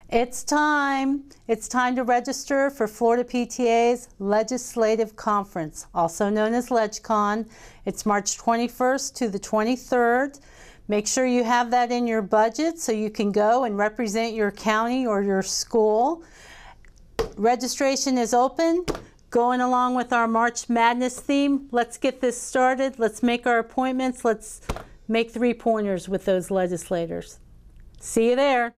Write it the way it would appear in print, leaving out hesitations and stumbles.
It's time. It's time to register for Florida PTA's Legislative Conference, also known as LegCon. It's March 21st to the 23rd. Make sure you have that in your budget so you can go and represent your county or your school. Registration is open. Going along with our March Madness theme, let's get this started. Let's make our appointments. Let's make 3-pointers with those legislators. See you there.